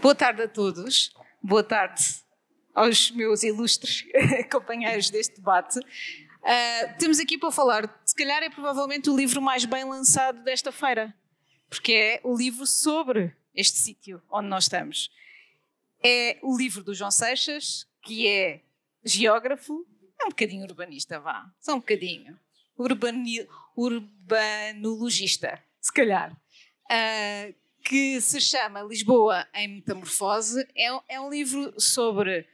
Boa tarde a todos, boa tarde aos meus ilustres companheiros deste debate. Temos aqui para falar, se calhar é provavelmente o livro mais bem lançado desta feira, porque é o livro sobre este sítio onde nós estamos. É o livro do João Seixas, que é geógrafo, é um bocadinho urbanista, vá, só um bocadinho, urbanologista, se calhar. Que se chama Lisboa em Metamorfose. É um livro sobre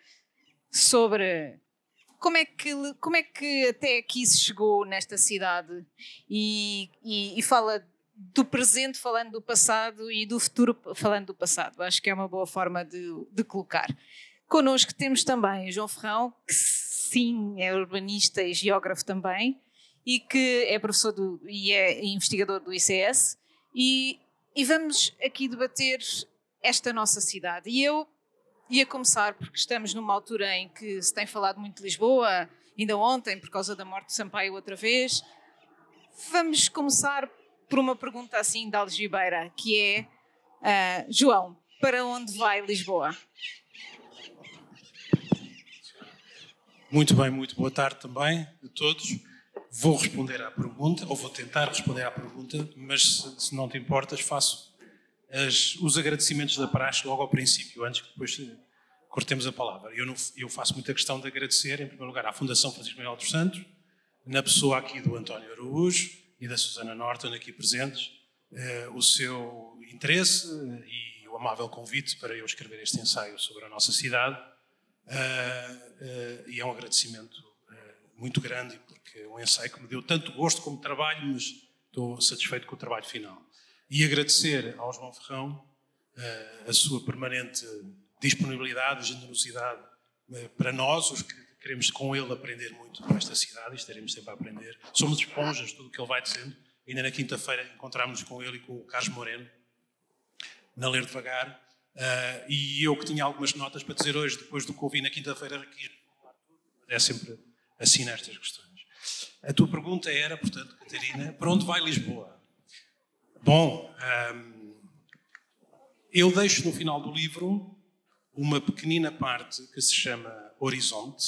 como é que até aqui se chegou nesta cidade e fala do presente falando do passado e do futuro falando do passado. Acho que é uma boa forma de colocar. Connosco temos também o João Ferrão, que sim, é urbanista e geógrafo também, e que é professor e é investigador do ICS, e vamos aqui debater esta nossa cidade. E eu ia começar, porque estamos numa altura em que se tem falado muito de Lisboa, ainda ontem, por causa da morte de Sampaio outra vez. Vamos começar por uma pergunta assim de algibeira, que é, João, para onde vai Lisboa? Muito bem, muito boa tarde também a todos. Vou responder à pergunta, ou vou tentar responder à pergunta, mas se não te importas, faço os agradecimentos da praxe logo ao princípio, antes que depois cortemos a palavra. Eu faço muita questão de agradecer, em primeiro lugar, à Fundação Francisco Manuel dos Santos, na pessoa aqui do António Araújo e da Susana Norton, aqui presentes, o seu interesse e o amável convite para eu escrever este ensaio sobre a nossa cidade. E é um agradecimento muito grande, porque é um ensaio que me deu tanto gosto como trabalho, mas estou satisfeito com o trabalho final. E agradecer ao João Ferrão a sua permanente disponibilidade, generosidade para nós, os que queremos com ele aprender muito para esta cidade, e estaremos sempre a aprender. Somos esponjas de tudo o que ele vai dizendo. Ainda na quinta-feira encontrámos-nos com ele e com o Carlos Moreno, na Ler Devagar, e eu que tinha algumas notas para dizer hoje, depois do que ouvi na quinta-feira, é sempre assim nestas questões. A tua pergunta era, portanto, Catarina, para onde vai Lisboa? Bom, eu deixo no final do livro uma pequenina parte que se chama Horizonte,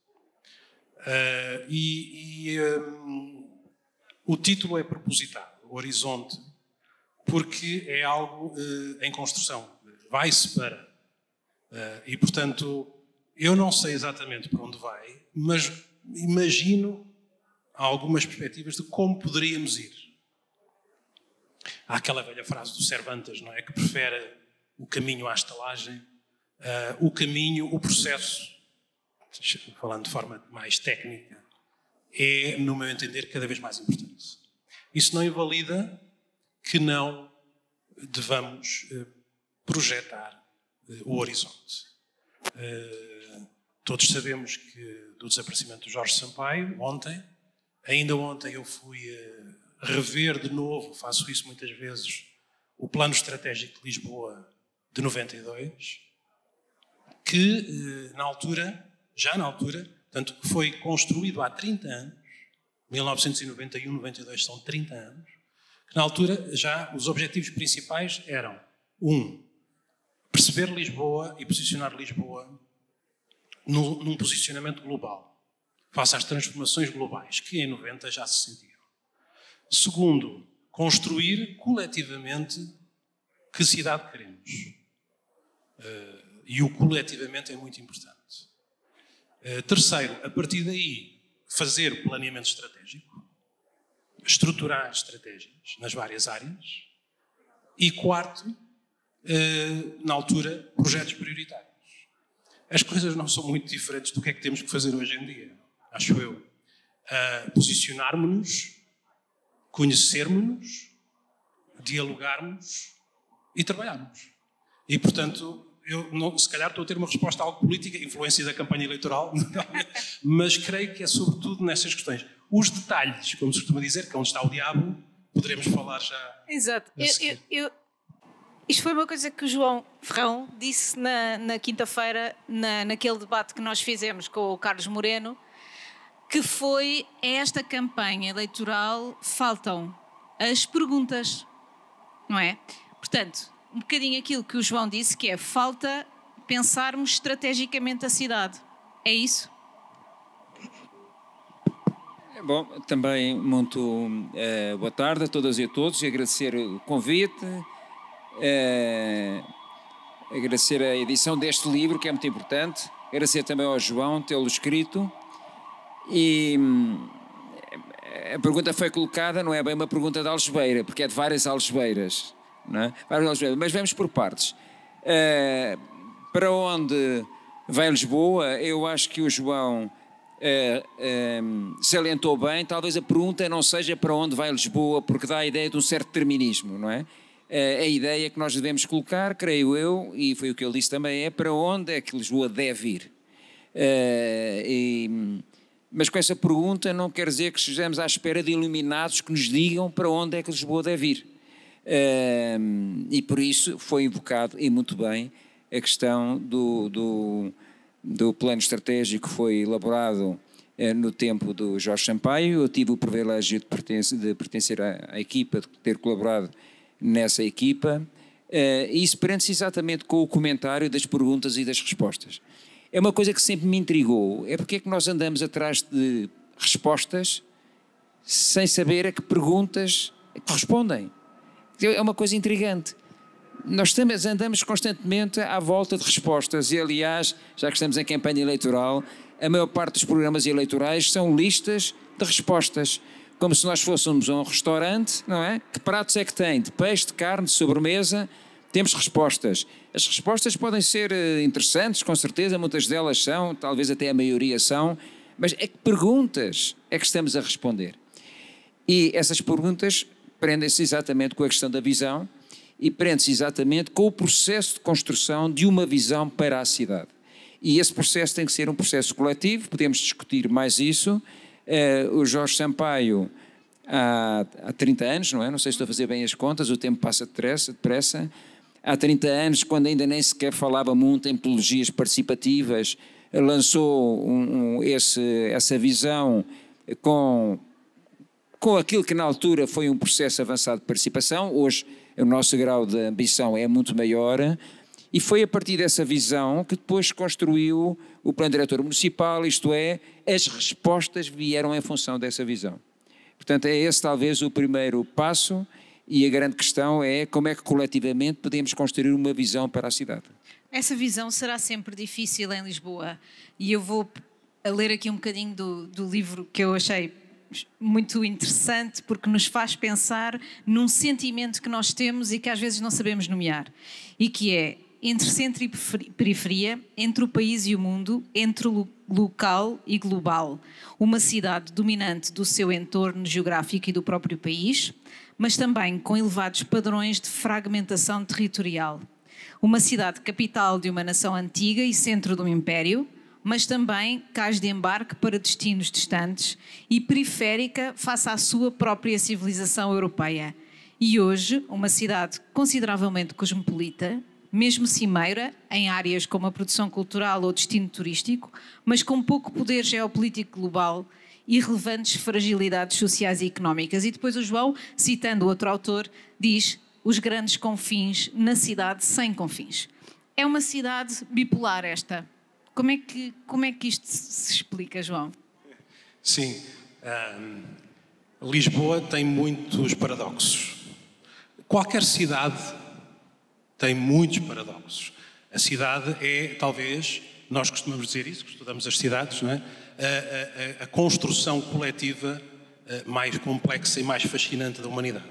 o título é propositado, Horizonte, porque é algo em construção, vai-se para. E, portanto, eu não sei exatamente para onde vai, mas imagino algumas perspectivas de como poderíamos ir. Há aquela velha frase do Cervantes, não é? Que prefere o caminho à estalagem, o processo, falando de forma mais técnica, é, no meu entender, cada vez mais importante. Isso não invalida que não devamos projetar o horizonte. Todos sabemos que do desaparecimento do Jorge Sampaio, ainda ontem eu fui rever de novo, faço isso muitas vezes, o Plano Estratégico de Lisboa de 92, que já na altura, portanto, foi construído há 30 anos, 1991, 92 são 30 anos, que na altura já os objetivos principais eram, perceber Lisboa e posicionar Lisboa num posicionamento global, face às transformações globais, que em 90 já se sentiam. Segundo, construir coletivamente que cidade queremos. E o coletivamente é muito importante. Terceiro, a partir daí, fazer planeamento estratégico, estruturar estratégias nas várias áreas. E quarto, na altura, projetos prioritários. As coisas não são muito diferentes do que é que temos que fazer hoje em dia, acho eu. Posicionarmos-nos, conhecermos-nos, dialogarmos e trabalharmos. E, portanto, se calhar estou a ter uma resposta algo política, influência da campanha eleitoral, mas creio que é sobretudo nessas questões. Os detalhes, como se costuma dizer, que é onde está o diabo, poderemos falar já. Exato. Isto foi uma coisa que o João Ferrão disse na quinta-feira, naquele debate que nós fizemos com o Carlos Moreno, que foi, a esta campanha eleitoral faltam as perguntas, não é? Portanto, um bocadinho aquilo que o João disse, que é falta pensarmos estrategicamente a cidade. É isso? Bom, também muito boa tarde a todas e a todos, e agradecer o convite, agradecer a edição deste livro, que é muito importante, agradecer também ao João tê-lo escrito, e a pergunta foi colocada, não é bem uma pergunta de algebeira, porque é de várias algebeiras, não é? Várias algebeiras, mas vamos por partes. Para onde vai Lisboa? Eu acho que o João salientou bem. Talvez a pergunta não seja para onde vai Lisboa, porque dá a ideia de um certo determinismo, não é? A ideia que nós devemos colocar, creio eu, e foi o que ele disse também, é para onde é que Lisboa deve ir. Mas com essa pergunta não quer dizer que estejamos à espera de iluminados que nos digam para onde é que Lisboa deve ir. E por isso foi invocado, e muito bem, a questão do plano estratégico que foi elaborado no tempo do Jorge Sampaio. Eu tive o privilégio de pertencer à equipa, de ter colaborado nessa equipa, e isso prende-se exatamente com o comentário das perguntas e das respostas. É uma coisa que sempre me intrigou, é porque é que nós andamos atrás de respostas sem saber a que perguntas correspondem. É uma coisa intrigante. Nós andamos constantemente à volta de respostas e, aliás, já que estamos em campanha eleitoral, a maior parte dos programas eleitorais são listas de respostas, como se nós fôssemos a um restaurante, não é? Que pratos é que tem? De peixe, de carne, de sobremesa? Temos respostas. As respostas podem ser interessantes, com certeza, muitas delas são, talvez até a maioria são, mas é que perguntas é que estamos a responder? E essas perguntas prendem-se exatamente com a questão da visão e prendem-se exatamente com o processo de construção de uma visão para a cidade. E esse processo tem que ser um processo coletivo, podemos discutir mais isso. O Jorge Sampaio, há 30 anos, não é? Não sei se estou a fazer bem as contas, o tempo passa depressa. Há 30 anos, quando ainda nem sequer falava muito em metodologias participativas, lançou essa visão com aquilo que na altura foi um processo avançado de participação. Hoje o nosso grau de ambição é muito maior, e foi a partir dessa visão que depois construiu o Plano Diretor Municipal, isto é, as respostas vieram em função dessa visão. Portanto, é esse talvez o primeiro passo, e a grande questão é como é que coletivamente podemos construir uma visão para a cidade. Essa visão será sempre difícil em Lisboa, e eu vou ler aqui um bocadinho do livro que eu achei muito interessante, porque nos faz pensar num sentimento que nós temos e que às vezes não sabemos nomear, e que é entre centro e periferia, entre o país e o mundo, entre o local e global. Uma cidade dominante do seu entorno geográfico e do próprio país, mas também com elevados padrões de fragmentação territorial. Uma cidade capital de uma nação antiga e centro de um império, mas também cais de embarque para destinos distantes e periférica face à sua própria civilização europeia. E hoje, uma cidade consideravelmente cosmopolita, mesmo cimeira, em áreas como a produção cultural ou destino turístico, mas com pouco poder geopolítico global e relevantes fragilidades sociais e económicas. E depois o João, citando outro autor, diz: os grandes confins na cidade sem confins. É uma cidade bipolar esta. Como é que isto se explica, João? Sim. Lisboa tem muitos paradoxos. Qualquer cidade tem muitos paradoxos. A cidade é, talvez, nós costumamos dizer isso, que estudamos as cidades, não é? A construção coletiva mais complexa e mais fascinante da humanidade.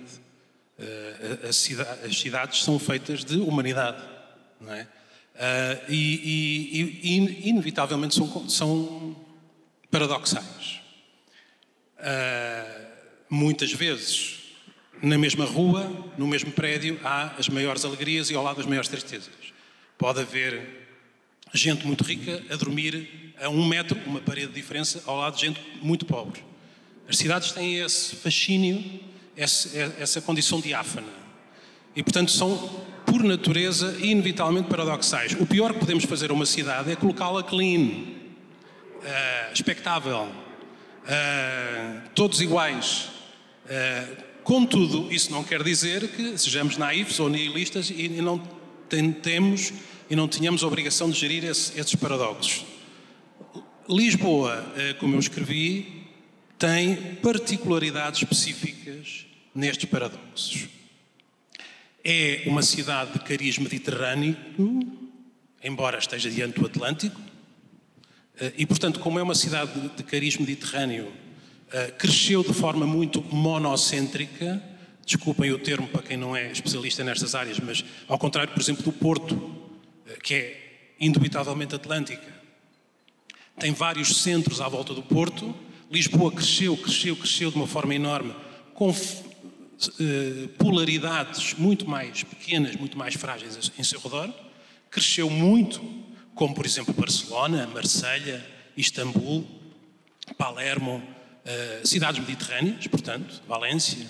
As cidades são feitas de humanidade, não é? E inevitavelmente são paradoxais. Muitas vezes, na mesma rua, no mesmo prédio, há as maiores alegrias e ao lado as maiores tristezas. Pode haver gente muito rica a dormir a 1 metro, uma parede de diferença, ao lado de gente muito pobre. As cidades têm esse fascínio, essa condição diáfana. E, portanto, são, por natureza, inevitavelmente paradoxais. O pior que podemos fazer a uma cidade é colocá-la clean, expectável, todos iguais. Contudo, isso não quer dizer que sejamos naivos ou nihilistas e não tentemos e não tenhamos a obrigação de gerir esses paradoxos. Lisboa, como eu escrevi, tem particularidades específicas nestes paradoxos. É uma cidade de cariz mediterrâneo, embora esteja diante do Atlântico, e, portanto, como é uma cidade de cariz mediterrâneo, cresceu de forma muito monocêntrica. Desculpem o termo para quem não é especialista nestas áreas, mas ao contrário, por exemplo, do Porto, que é indubitavelmente atlântica, tem vários centros à volta do Porto. Lisboa cresceu de uma forma enorme, com polaridades muito mais pequenas, muito mais frágeis em seu redor. Cresceu muito, como por exemplo Barcelona, Marselha, Istambul, Palermo, cidades mediterrâneas, portanto, Valência.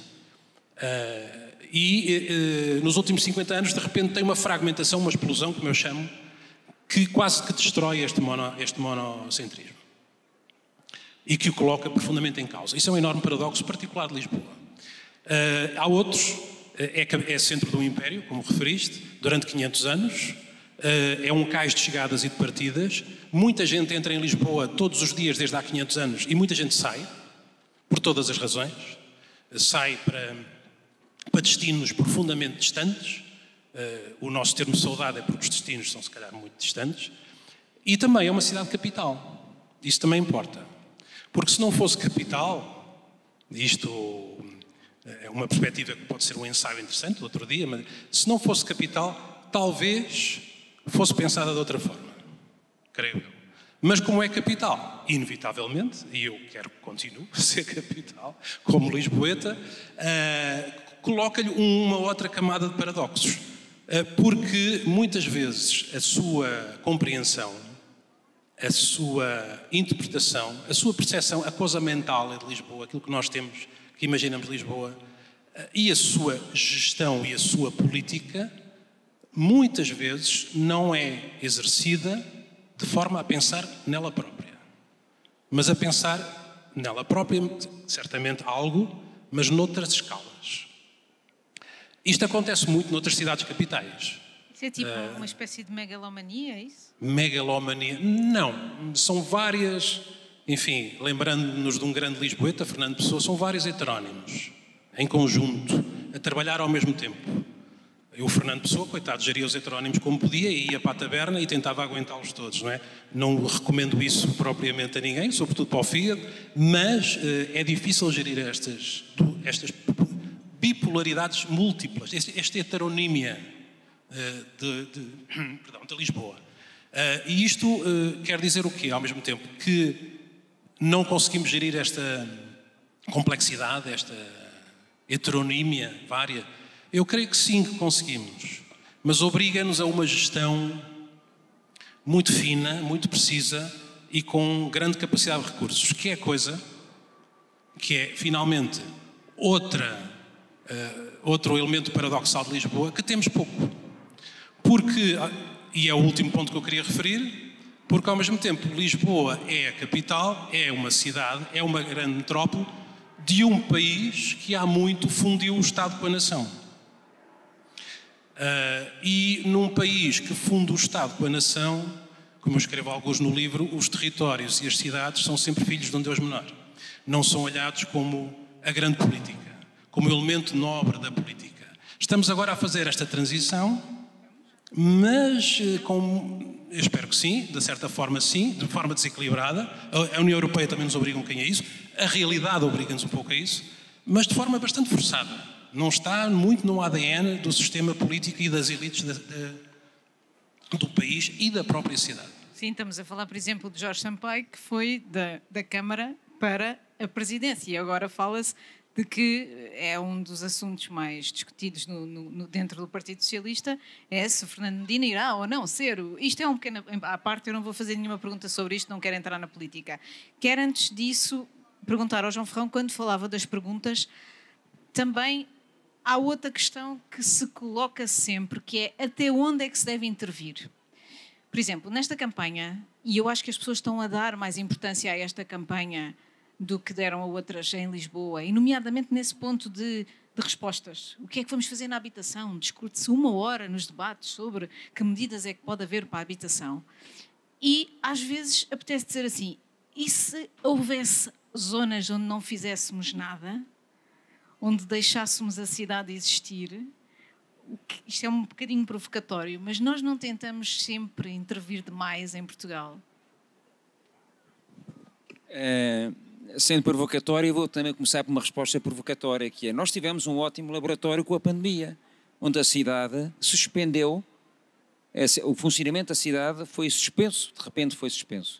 Nos últimos 50 anos, de repente, tem uma fragmentação, uma explosão, como eu chamo, que quase que destrói este monocentrismo e que o coloca profundamente em causa. Isso é um enorme paradoxo particular de Lisboa. Há outros, é centro do Império, como referiste, durante 500 anos, é um cais de chegadas e de partidas. Muita gente entra em Lisboa todos os dias desde há 500 anos e muita gente sai, por todas as razões. Sai para destinos profundamente distantes. O nosso termo de saudade é porque os destinos são, se calhar, muito distantes. E também é uma cidade capital. Isso também importa. Porque se não fosse capital, isto é uma perspectiva que pode ser um ensaio interessante do outro dia, mas se não fosse capital, talvez fosse pensada de outra forma, creio eu. Mas como é capital, inevitavelmente, e eu quero que continue a ser capital, como lisboeta, coloca-lhe uma outra camada de paradoxos. Porque muitas vezes a sua compreensão, a sua interpretação, a sua percepção, a coisa mental de Lisboa, aquilo que nós temos, que imaginamos de Lisboa, e a sua gestão e a sua política, muitas vezes não é exercida de forma a pensar nela própria. Mas a pensar nela própria, certamente algo, mas noutras escalas. Isto acontece muito noutras cidades capitais. Isso é tipo uma espécie de megalomania, é isso? Megalomania? Não. São várias, enfim, lembrando-nos de um grande lisboeta, Fernando Pessoa, são vários heterónimos, em conjunto, a trabalhar ao mesmo tempo. O Fernando Pessoa, coitado, geria os heterónimos como podia e ia para a taberna e tentava aguentá-los todos, não é? Não recomendo isso propriamente a ninguém, sobretudo para o fígado, mas é difícil gerir estas bipolaridades múltiplas, esta heteronímia de Lisboa. E isto quer dizer o quê, ao mesmo tempo? Que não conseguimos gerir esta complexidade, esta heteronímia vária. Eu creio que sim, que conseguimos, mas obriga-nos a uma gestão muito fina, muito precisa e com grande capacidade de recursos, que é coisa que é, finalmente, outro elemento paradoxal de Lisboa, que temos pouco. Porque, e é o último ponto que eu queria referir, porque ao mesmo tempo Lisboa é a capital, é uma cidade, é uma grande metrópole de um país que há muito fundiu o Estado com a nação. E num país que funde o Estado com a nação, como eu escrevo alguns no livro, os territórios e as cidades são sempre filhos de um Deus menor. Não são olhados como a grande política, como o elemento nobre da política. Estamos agora a fazer esta transição, mas eu espero que sim, de certa forma sim, de forma desequilibrada. A União Europeia também nos obriga um bocadinho a isso, a realidade obriga-nos um pouco a isso, mas de forma bastante forçada. Não está muito no ADN do sistema político e das elites do país e da própria cidade. Sim, estamos a falar, por exemplo, de Jorge Sampaio, que foi da Câmara para a presidência. E agora fala-se de que é um dos assuntos mais discutidos dentro do Partido Socialista, é se Fernando Medina irá ou não ser. Isto é um pequeno à parte, eu não vou fazer nenhuma pergunta sobre isto, não quero entrar na política. Quero, antes disso, perguntar ao João Ferrão, quando falava das perguntas, também há outra questão que se coloca sempre, que é até onde é que se deve intervir. Por exemplo, nesta campanha, e eu acho que as pessoas estão a dar mais importância a esta campanha do que deram a outras em Lisboa, e nomeadamente nesse ponto de de respostas. O que é que vamos fazer na habitação? Discute-se 1 hora nos debates sobre que medidas é que pode haver para a habitação. E às vezes apetece dizer assim, e se houvesse zonas onde não fizéssemos nada, onde deixássemos a cidade existir? Isto é um bocadinho provocatório, mas nós não tentamos sempre intervir demais em Portugal? Sendo provocatório, eu vou também começar por uma resposta provocatória, que é, nós tivemos um ótimo laboratório com a pandemia, onde a cidade suspendeu, o funcionamento da cidade foi suspenso, de repente foi suspenso.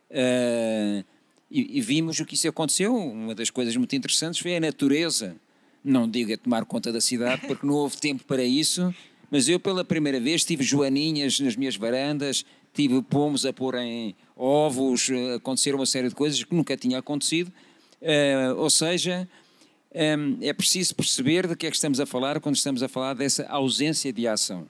E vimos o que isso aconteceu. Uma das coisas muito interessantes foi a natureza, não digo a tomar conta da cidade, porque não houve tempo para isso, mas eu pela primeira vez tive joaninhas nas minhas varandas, tive pomos a pôr em ovos, aconteceram uma série de coisas que nunca tinha acontecido, ou seja, é preciso perceber de que é que estamos a falar quando estamos a falar dessa ausência de ação.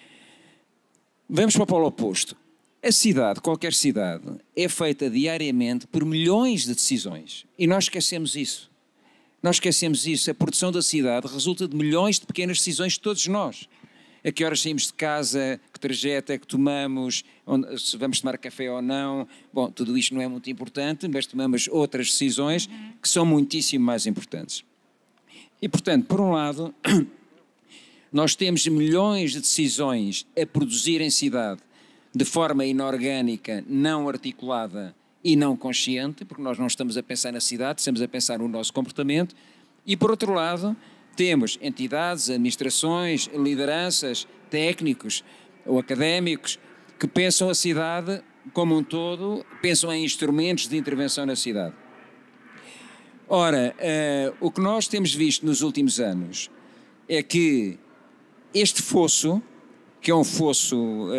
Vamos para o polo oposto. A cidade, qualquer cidade, é feita diariamente por milhões de decisões e nós esquecemos isso. Nós esquecemos isso. A produção da cidade resulta de milhões de pequenas decisões de todos nós. A que horas saímos de casa, que trajeto é que tomamos, se vamos tomar café ou não. Bom, tudo isto não é muito importante, mas tomamos outras decisões que são muitíssimo mais importantes. E, portanto, por um lado, nós temos milhões de decisões a produzir em cidade de forma inorgânica, não articulada e não consciente, porque nós não estamos a pensar na cidade, estamos a pensar no nosso comportamento. E, por outro lado, temos entidades, administrações, lideranças, técnicos ou académicos que pensam a cidade como um todo, pensam em instrumentos de intervenção na cidade. Ora, o que nós temos visto nos últimos anos é que este fosso, que é um fosso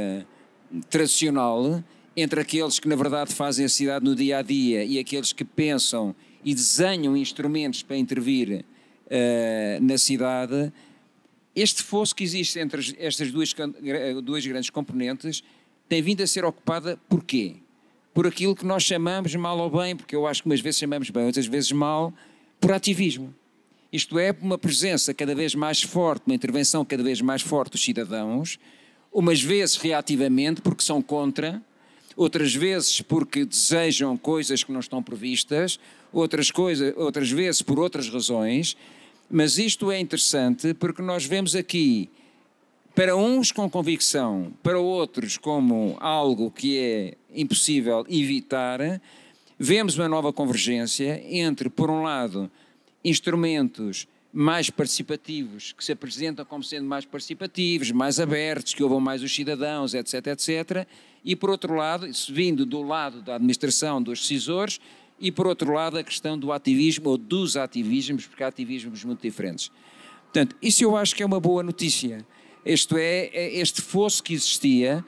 tradicional, entre aqueles que na verdade fazem a cidade no dia a dia e aqueles que pensam e desenham instrumentos para intervir na cidade, este fosso que existe entre estas duas grandes componentes tem vindo a ser ocupada por quê? Por aquilo que nós chamamos, mal ou bem, porque eu acho que umas vezes chamamos bem, outras vezes mal, por ativismo. Isto é, uma presença cada vez mais forte, uma intervenção cada vez mais forte dos cidadãos, umas vezes reativamente porque são contra, outras vezes porque desejam coisas que não estão previstas, outras vezes por outras razões, mas isto é interessante porque nós vemos aqui, para uns com convicção, para outros como algo que é impossível evitar, vemos uma nova convergência entre, por um lado, instrumentos mais participativos, que se apresentam como sendo mais participativos, mais abertos, que ouvem mais os cidadãos, etc, etc, e por outro lado, isso vindo do lado da administração, dos decisores, e por outro lado a questão do ativismo ou dos ativismos, porque há ativismos muito diferentes. Portanto, isso eu acho que é uma boa notícia. Isto é, este fosso que existia,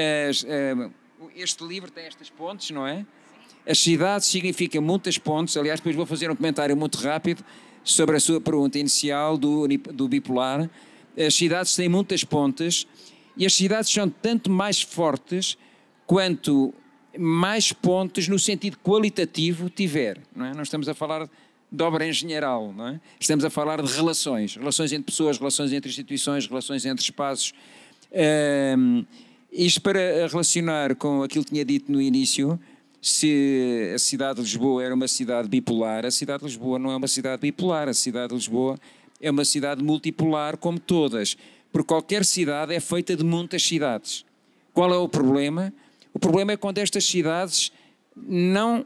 este livro tem estas pontes, não é? As cidades significam muitas pontes, aliás, depois vou fazer um comentário muito rápido sobre a sua pergunta inicial do bipolar. As cidades têm muitas pontes e as cidades são tanto mais fortes quanto mais pontes no sentido qualitativo tiver, não é? Nós estamos a falar de obra engenheiral, não é? Estamos a falar de relações entre pessoas, relações entre instituições, relações entre espaços. Isto para relacionar com aquilo que tinha dito no início, se a cidade de Lisboa era uma cidade bipolar, a cidade de Lisboa não é uma cidade bipolar, a cidade de Lisboa é uma cidade multipolar como todas, porque qualquer cidade é feita de muitas cidades. Qual é o problema? O problema é quando estas cidades não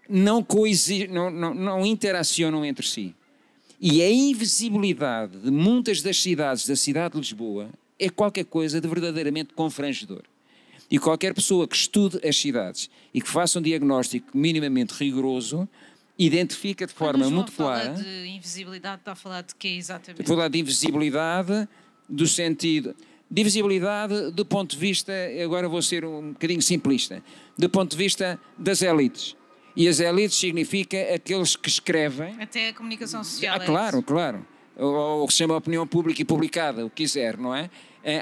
interacionam entre si. E a invisibilidade de muitas das cidades da cidade de Lisboa é qualquer coisa de verdadeiramente confrangedor. E qualquer pessoa que estude as cidades e que faça um diagnóstico minimamente rigoroso, identifica de forma muito clara... Quando fala de invisibilidade, está a falar de quê exatamente? Estou a falar de invisibilidade do sentido... De visibilidade do ponto de vista, agora vou ser um bocadinho simplista, do ponto de vista das elites. E as elites significa aqueles que escrevem... Até a comunicação social. Claro, claro. Ou que se chama opinião pública e publicada, o que quiser, não é?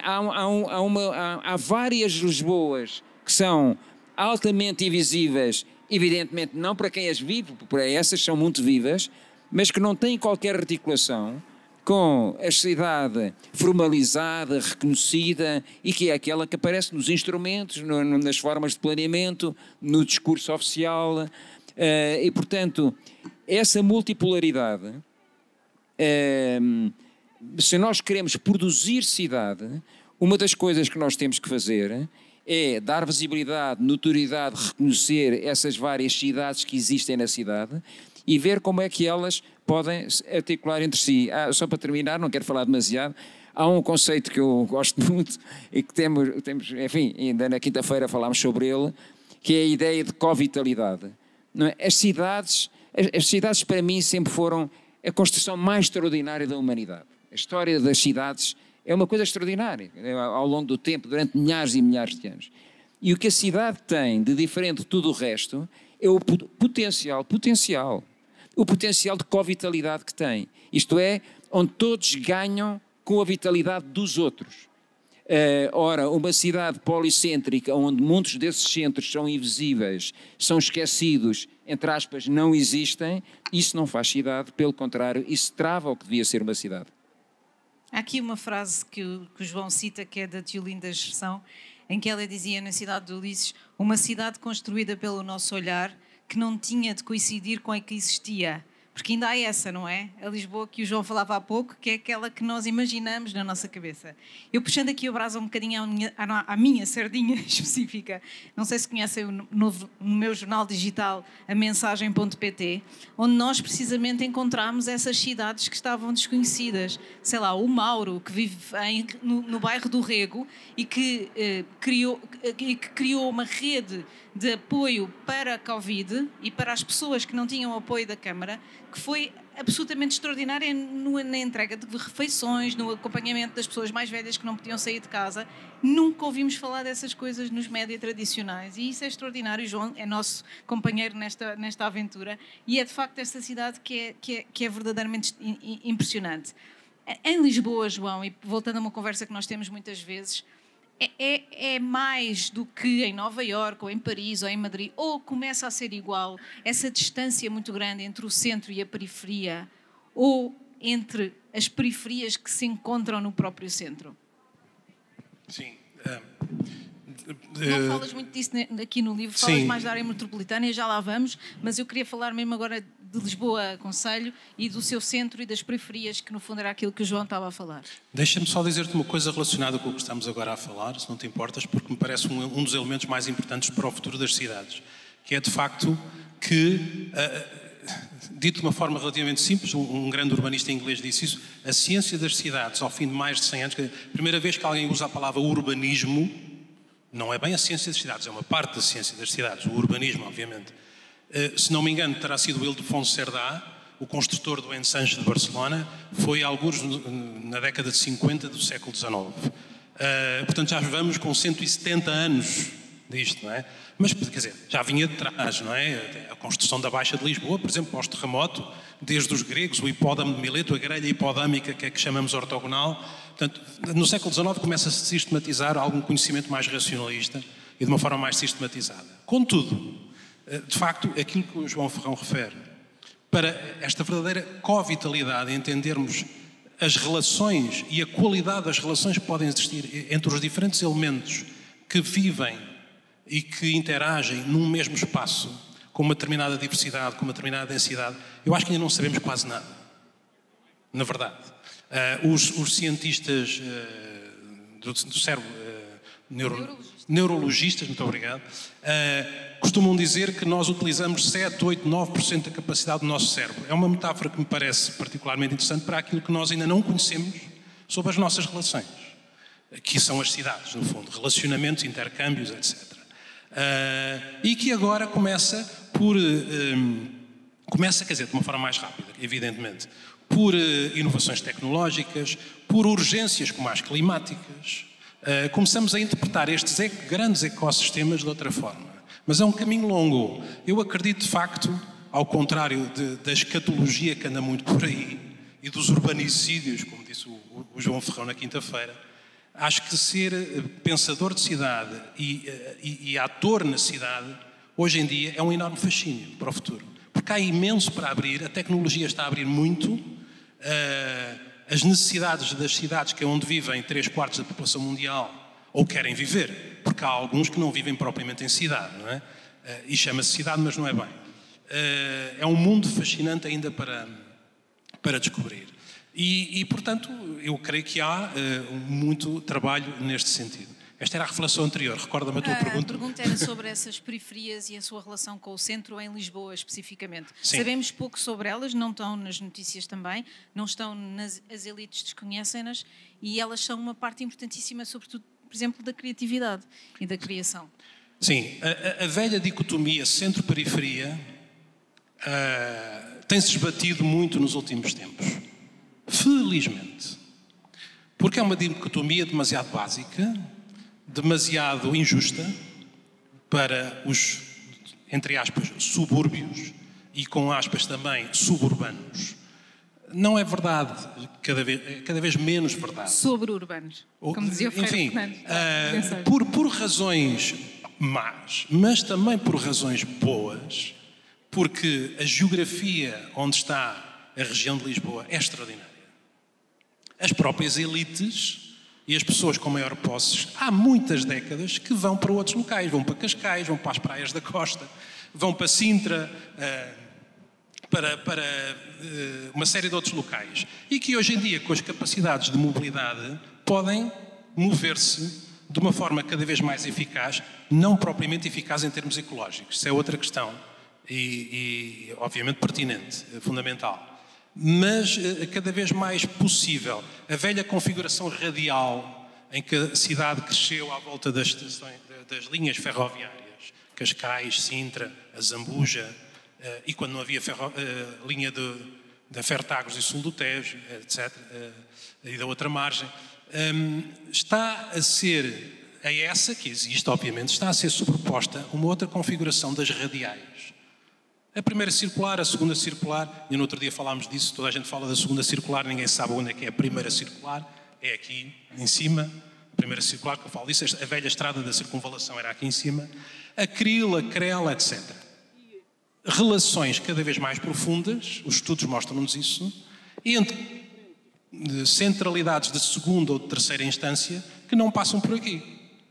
Há várias Lisboas que são altamente invisíveis, evidentemente não para quem as vive, para essas são muito vivas, mas que não têm qualquer articulação com a sociedade formalizada, reconhecida, e que é aquela que aparece nos instrumentos, nas formas de planeamento, no discurso oficial, e portanto essa multipolaridade, se nós queremos produzir cidade, uma das coisas que nós temos que fazer é dar visibilidade, notoriedade, reconhecer essas várias cidades que existem na cidade e ver como é que elas podem se articular entre si. Só para terminar, não quero falar demasiado, há um conceito que eu gosto muito e que temos enfim, ainda na quinta-feira falámos sobre ele, que é a ideia de covitalidade. Não é? As cidades para mim sempre foram a construção mais extraordinária da humanidade. A história das cidades é uma coisa extraordinária, ao longo do tempo, durante milhares e milhares de anos. E o que a cidade tem de diferente de tudo o resto é o potencial de covitalidade que tem. Isto é, onde todos ganham com a vitalidade dos outros. Ora, uma cidade policêntrica, onde muitos desses centros são invisíveis, são esquecidos, entre aspas, não existem, isso não faz cidade, pelo contrário, isso trava o que devia ser uma cidade. Há aqui uma frase que o João cita, que é da Teolinda Gerson, em que ela dizia na cidade de Ulisses: uma cidade construída pelo nosso olhar que não tinha de coincidir com a que existia. Porque ainda há essa, não é? A Lisboa que o João falava há pouco, que é aquela que nós imaginamos na nossa cabeça. Eu puxando aqui o braço um bocadinho à minha sardinha específica, não sei se conhecem no meu jornal digital, a mensagem.pt, onde nós precisamente encontramos essas cidades que estavam desconhecidas. Sei lá, o Mauro, que vive no bairro do Rego e que criou uma rede de apoio para a Covid e para as pessoas que não tinham apoio da Câmara, que foi absolutamente extraordinária na entrega de refeições, no acompanhamento das pessoas mais velhas que não podiam sair de casa. Nunca ouvimos falar dessas coisas nos média tradicionais e isso é extraordinário. O João é nosso companheiro nesta aventura e é de facto esta cidade que é verdadeiramente impressionante. Em Lisboa, João, e voltando a uma conversa que nós temos muitas vezes, é mais do que em Nova Iorque, ou em Paris, ou em Madrid, ou começa a ser igual essa distância muito grande entre o centro e a periferia, ou entre as periferias que se encontram no próprio centro? Sim. Não falas muito disso aqui no livro, falas mais da área metropolitana e já lá vamos, mas eu queria falar mesmo agora de Lisboa Concelho e do seu centro e das periferias, que no fundo era aquilo que o João estava a falar. Deixa-me só dizer-te uma coisa relacionada com o que estamos agora a falar, se não te importas, porque me parece um dos elementos mais importantes para o futuro das cidades, que é de facto que, dito de uma forma relativamente simples, um grande urbanista inglês disse isso, a ciência das cidades, ao fim de mais de 100 anos, a primeira vez que alguém usa a palavra urbanismo, não é bem a ciência das cidades, é uma parte da ciência das cidades, o urbanismo, obviamente. Se não me engano, terá sido Ildefonso Cerdá, o construtor do Ensanche de Barcelona, foi alguns na década de 50 do século XIX. Portanto, já vamos com 170 anos disto, não é? Mas, quer dizer, já vinha de trás, não é? A construção da Baixa de Lisboa, por exemplo, pós-terremoto, desde os gregos, o hipódamo de Mileto, a grelha hipodâmica, que é que chamamos ortogonal. Portanto, no século XIX começa-se a sistematizar algum conhecimento mais racionalista e de uma forma mais sistematizada. Contudo, de facto, aquilo que o João Ferrão refere, para esta verdadeira covitalidade, entendermos as relações e a qualidade das relações que podem existir entre os diferentes elementos que vivem e que interagem num mesmo espaço, com uma determinada diversidade, com uma determinada densidade, eu acho que ainda não sabemos quase nada, na verdade. Os cientistas do cérebro, neurologistas, muito obrigado, costumam dizer que nós utilizamos 7, 8, 9% da capacidade do nosso cérebro. É uma metáfora que me parece particularmente interessante para aquilo que nós ainda não conhecemos sobre as nossas relações, que são as cidades, no fundo, relacionamentos, intercâmbios, etc. E que agora começa, quer dizer, de uma forma mais rápida, evidentemente, por inovações tecnológicas, por urgências como as climáticas. Começamos a interpretar estes grandes ecossistemas de outra forma. Mas é um caminho longo. Eu acredito, de facto, ao contrário da escatologia que anda muito por aí e dos urbanicídios, como disse o João Ferrão na quinta-feira, acho que ser pensador de cidade e ator na cidade, hoje em dia, é um enorme fascínio para o futuro. Porque porque há imenso para abrir, a tecnologia está a abrir muito, as necessidades das cidades, que é onde vivem 3/4 da população mundial, ou querem viver, porque há alguns que não vivem propriamente em cidade, não é? E chama-se cidade, mas não é bem. É um mundo fascinante ainda para descobrir. E, portanto, eu creio que há muito trabalho neste sentido. Esta era a reflexão anterior. Recorda-me a tua pergunta. A pergunta era sobre essas periferias e a sua relação com o centro em Lisboa, especificamente. Sim. Sabemos pouco sobre elas, não estão nas notícias também, não estão as elites desconhecem-nas e elas são uma parte importantíssima, sobretudo, por exemplo, da criatividade e da criação. Sim, a velha dicotomia centro-periferia tem-se esbatido muito nos últimos tempos. Felizmente. Porque é uma dicotomia demasiado básica, demasiado injusta para os, entre aspas, subúrbios e com aspas também suburbanos. Não é verdade, cada vez menos verdade. Sobre urbanos, como dizia o Ferreira Fernandes. Por razões más, mas também por razões boas, porque a geografia onde está a região de Lisboa é extraordinária. As próprias elites e as pessoas com maior posses, há muitas décadas que vão para outros locais, vão para Cascais, vão para as praias da costa, vão para Sintra, para uma série de outros locais. E que hoje em dia, com as capacidades de mobilidade, podem mover-se de uma forma cada vez mais eficaz, não propriamente eficaz em termos ecológicos. Isso é outra questão e obviamente pertinente, fundamental. Mas cada vez mais possível. A velha configuração radial em que a cidade cresceu à volta das linhas ferroviárias, Cascais, Sintra, a Zambuja, e quando não havia linha da Fertagos e Sul do Tejo, etc., e da outra margem, está a ser, a essa que existe, obviamente, está a ser sobreposta uma outra configuração das radiais. A primeira circular, a segunda circular, e no outro dia falámos disso, toda a gente fala da segunda circular, ninguém sabe onde é que é a primeira circular, é aqui em cima, a primeira circular que eu falo disso, a velha estrada da circunvalação era aqui em cima, a Cril, a Crel, etc. Relações cada vez mais profundas, os estudos mostram-nos isso, entre centralidades de segunda ou de terceira instância que não passam por aqui.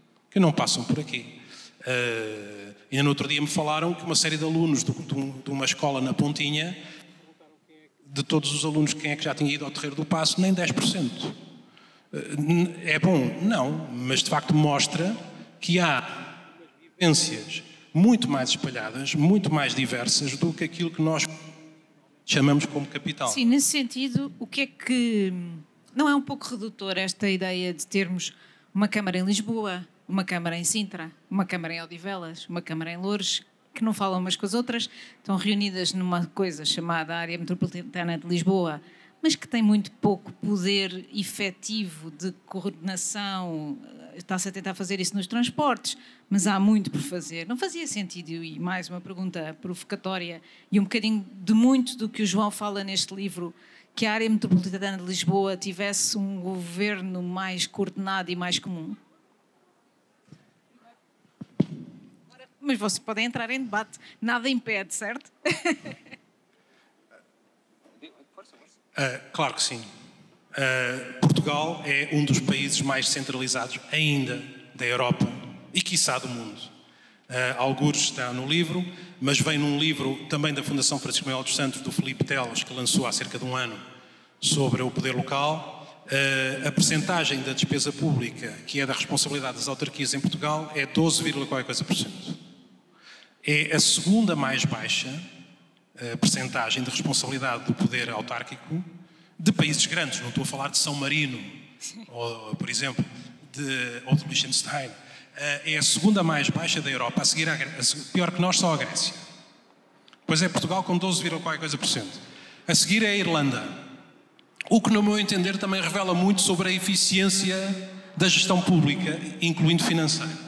Ainda no outro dia me falaram que uma série de alunos de uma escola na Pontinha, de todos os alunos, quem é que já tinha ido ao Terreiro do Paço? Nem 10%. É bom? Não, mas de facto mostra que há vivências muito mais espalhadas, muito mais diversas do que aquilo que nós chamamos como capital. Sim, nesse sentido, o que é que... Não é um pouco redutor esta ideia de termos uma Câmara em Lisboa, uma Câmara em Sintra, uma Câmara em Odivelas, uma Câmara em Loures, que não falam umas com as outras, estão reunidas numa coisa chamada Área Metropolitana de Lisboa, mas que tem muito pouco poder efetivo de coordenação. Está-se a tentar fazer isso nos transportes, mas há muito por fazer. Não fazia sentido, e mais uma pergunta provocatória, e um bocadinho de muito do que o João fala neste livro, que a Área Metropolitana de Lisboa tivesse um governo mais coordenado e mais comum? Mas vocês podem entrar em debate, nada impede, certo? Claro que sim. Portugal é um dos países mais centralizados ainda da Europa e, quiçá, do mundo. Algures está no livro, mas vem num livro também da Fundação Francisco Manuel dos Santos, do Filipe Teles, que lançou há cerca de um ano, sobre o poder local. A percentagem da despesa pública, que é da responsabilidade das autarquias em Portugal, é 12,4%. É a segunda mais baixa percentagem de responsabilidade do poder autárquico de países grandes. Não estou a falar de São Marino, ou, por exemplo, ou de Liechtenstein. É a segunda mais baixa da Europa, a seguir pior que nós, só a Grécia. Depois é Portugal com 12,4%. A seguir é a Irlanda. O que, no meu entender, também revela muito sobre a eficiência da gestão pública, incluindo financeira.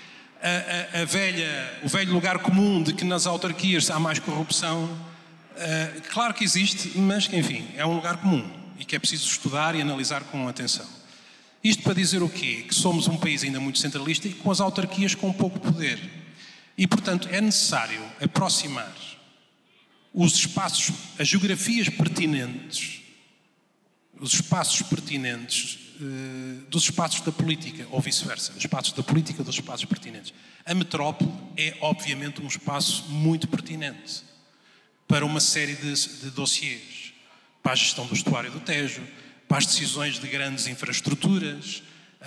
O velho lugar comum de que nas autarquias há mais corrupção, claro que existe, mas que, enfim, é um lugar comum e que é preciso estudar e analisar com atenção. Isto para dizer o quê? Que somos um país ainda muito centralista e com as autarquias com pouco poder. E, portanto, é necessário aproximar os espaços, as geografias pertinentes, os espaços pertinentes dos espaços da política, ou vice-versa, os espaços da política dos espaços pertinentes. A metrópole é, obviamente, um espaço muito pertinente para uma série de dossiês, para a gestão do estuário do Tejo, para as decisões de grandes infraestruturas,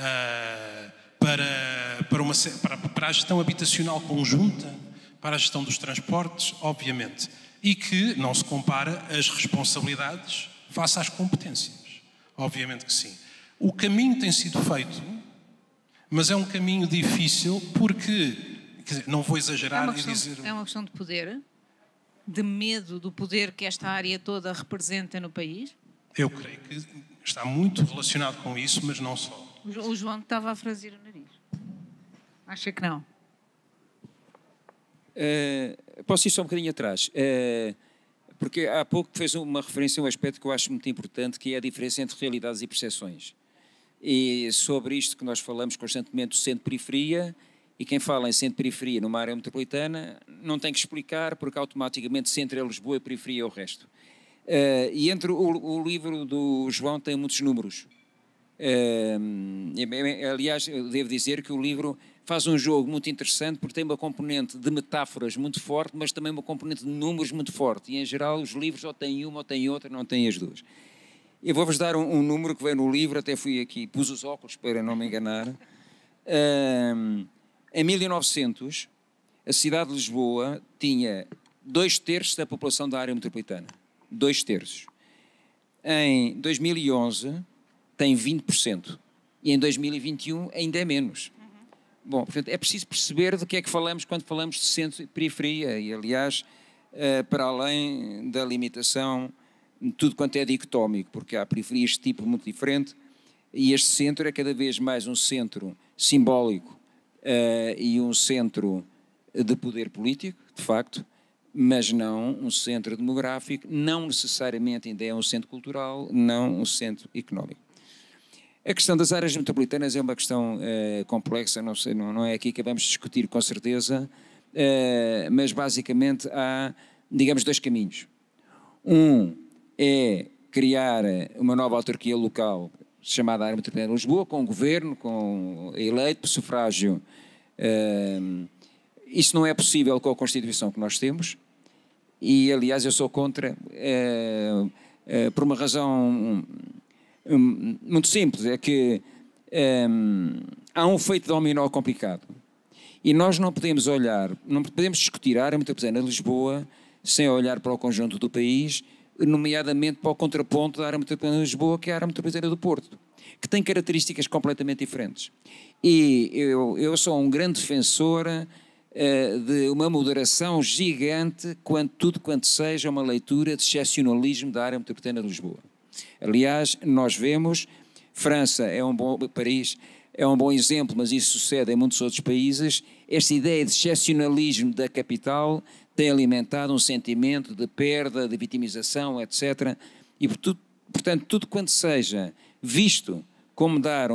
para a gestão habitacional conjunta, para a gestão dos transportes, obviamente. E que não se compara as responsabilidades face às competências. Obviamente que sim. O caminho tem sido feito, mas é um caminho difícil porque, quer dizer, não vou exagerar e dizer... É uma questão de poder? De medo do poder que esta área toda representa no país? Eu creio que está muito relacionado com isso, mas não só. O João estava a franzir o nariz. Acha que não? Posso ir só um bocadinho atrás, porque há pouco fez uma referência a um aspecto que eu acho muito importante, que é a diferença entre realidades e percepções. E sobre isto que nós falamos constantemente do centro-periferia, e quem fala em centro-periferia numa área metropolitana não tem que explicar, porque automaticamente centro é Lisboa e periferia é o resto. E entre o livro do João tem muitos números. Aliás, eu devo dizer que o livro faz um jogo muito interessante porque tem uma componente de metáforas muito forte, mas também uma componente de números muito forte. E, em geral, os livros ou têm uma ou têm outra, não têm as duas. Eu vou-vos dar um número que vem no livro, até fui aqui, pus os óculos para não me enganar. Em 1900, a cidade de Lisboa tinha 2/3 da população da área metropolitana. 2/3. Em 2011, tem 20%. E em 2021 ainda é menos. Bom, portanto, é preciso perceber do que é que falamos quando falamos de centro e periferia. E, aliás, para além da limitação, tudo quanto é dicotómico, porque há periferias de tipo muito diferente, e este centro é cada vez mais um centro simbólico e um centro de poder político, de facto, mas não um centro demográfico, não necessariamente ainda é um centro cultural, não um centro económico. A questão das áreas metropolitanas é uma questão complexa, não sei, não é aqui que vamos discutir com certeza, mas basicamente há, digamos, dois caminhos. Um é criar uma nova autarquia local, chamada Área Metropolitana de Lisboa, com um governo, eleito por sufrágio. Isso não é possível com a Constituição que nós temos, e aliás eu sou contra, por uma razão muito simples, é que há um efeito dominó complicado, e nós não podemos discutir a Área Metropolitana de Lisboa sem olhar para o conjunto do país, nomeadamente para o contraponto da Área Metropolitana de Lisboa, que é a Área Metropolitana do Porto, que tem características completamente diferentes. E eu sou um grande defensor de uma moderação gigante tudo quanto seja uma leitura de excepcionalismo da Área Metropolitana de Lisboa. Aliás, nós vemos, França Paris é um bom exemplo, mas isso sucede em muitos outros países, esta ideia de excepcionalismo da capital tem alimentado um sentimento de perda, de vitimização, etc. E, portanto, tudo quanto seja visto como dar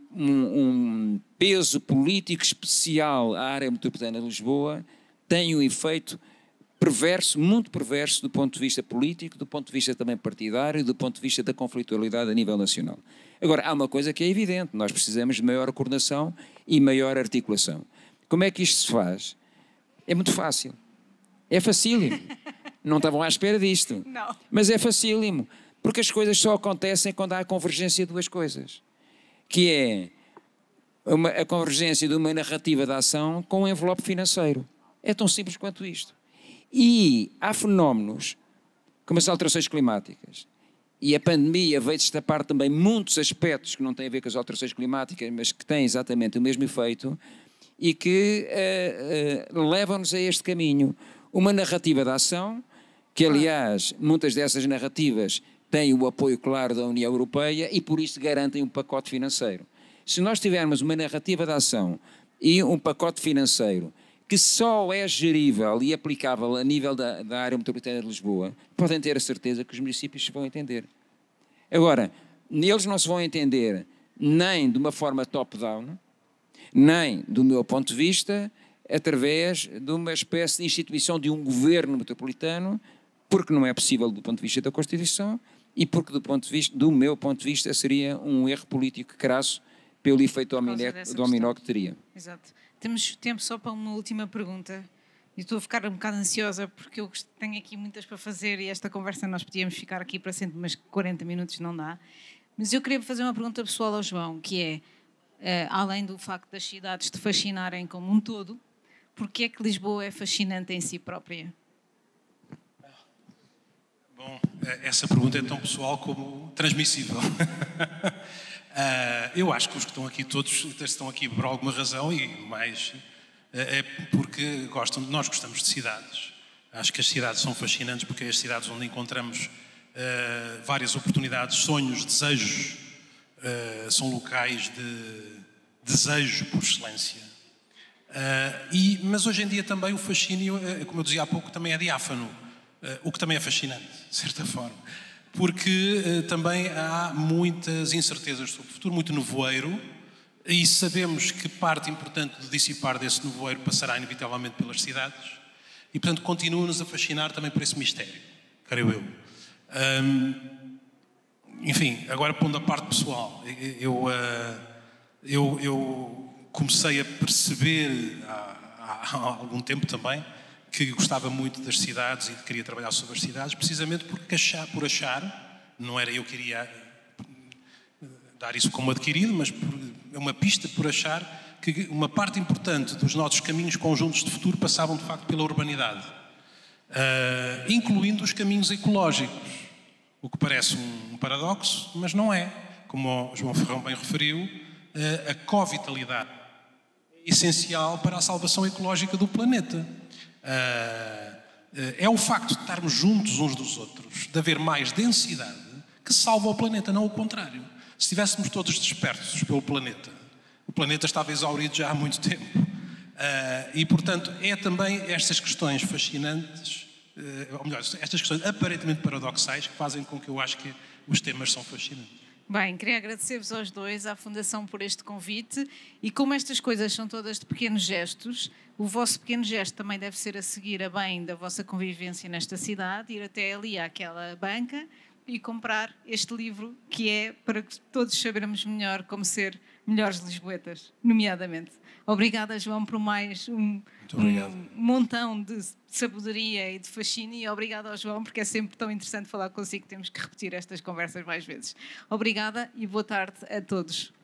um peso político especial à área metropolitana de Lisboa tem um efeito perverso, muito perverso do ponto de vista político, do ponto de vista também partidário, do ponto de vista da conflitualidade a nível nacional. Agora, há uma coisa que é evidente, nós precisamos de maior coordenação e maior articulação. Como é que isto se faz? É muito fácil. É facílimo. Não estavam à espera disto. Não. Mas é facílimo. Porque as coisas só acontecem quando há a convergência de duas coisas. Que é a convergência de uma narrativa de ação com um envelope financeiro. É tão simples quanto isto. E há fenómenos como as alterações climáticas. E a pandemia veio destapar também muitos aspectos que não têm a ver com as alterações climáticas, mas que têm exatamente o mesmo efeito e que levam-nos a este caminho. Uma narrativa de ação, que aliás, muitas dessas narrativas têm o apoio claro da União Europeia e por isso garantem um pacote financeiro. Se nós tivermos uma narrativa de ação e um pacote financeiro que só é gerível e aplicável a nível da área metropolitana de Lisboa, podem ter a certeza que os municípios se vão entender. Agora, eles não se vão entender nem de uma forma top-down, nem, do meu ponto de vista, através de uma espécie de instituição de um governo metropolitano, porque não é possível do ponto de vista da Constituição e porque do meu ponto de vista seria um erro político crasso pelo efeito dominó que teria. Exato. Temos tempo só para uma última pergunta. E estou a ficar um bocado ansiosa porque eu tenho aqui muitas para fazer e esta conversa nós podíamos ficar aqui para sempre, mas 40 minutos não dá. Mas eu queria fazer uma pergunta pessoal ao João, que é, além do facto das cidades te fascinarem como um todo, porquê é que Lisboa é fascinante em si própria? Bom, essa pergunta é tão pessoal como transmissível. Eu acho que os que estão aqui todos estão aqui por alguma razão e mais é porque nós gostamos de cidades. Acho que as cidades são fascinantes porque é as cidades onde encontramos várias oportunidades, sonhos, desejos, são locais de desejo por excelência. Mas hoje em dia também o fascínio, como eu dizia há pouco, também é diáfano, o que também é fascinante, de certa forma. Porque também há muitas incertezas sobre o futuro, muito nevoeiro, e sabemos que parte importante do dissipar desse nevoeiro passará inevitavelmente pelas cidades, e portanto continua-nos a fascinar também por esse mistério, creio eu. Enfim, agora pondo a parte pessoal, eu comecei a perceber há algum tempo também que gostava muito das cidades e queria trabalhar sobre as cidades, precisamente porque por achar, não era eu que iria dar isso como adquirido, mas é uma pista por achar que uma parte importante dos nossos caminhos conjuntos de futuro passavam de facto pela urbanidade, incluindo os caminhos ecológicos, o que parece um paradoxo, mas não é. Como o João Ferrão bem referiu, a covitalidade é essencial para a salvação ecológica do planeta. É o facto de estarmos juntos uns dos outros, de haver mais densidade, que salva o planeta, não o contrário. Se estivéssemos todos dispersos pelo planeta, o planeta estava exaurido já há muito tempo. E, portanto, é também estas questões fascinantes, ou melhor, estas questões aparentemente paradoxais que fazem com que eu acho que os temas são fascinantes. Bem, queria agradecer-vos aos dois, à Fundação, por este convite, e como estas coisas são todas de pequenos gestos, o vosso pequeno gesto também deve ser a seguir a bem da vossa convivência nesta cidade, ir até ali àquela banca e comprar este livro, que é para todos sabermos melhor como ser melhores lisboetas, nomeadamente. Obrigada, João, por mais um montão de sabedoria e de fascínio, e obrigada ao João, porque é sempre tão interessante falar consigo que temos que repetir estas conversas mais vezes. Obrigada e boa tarde a todos.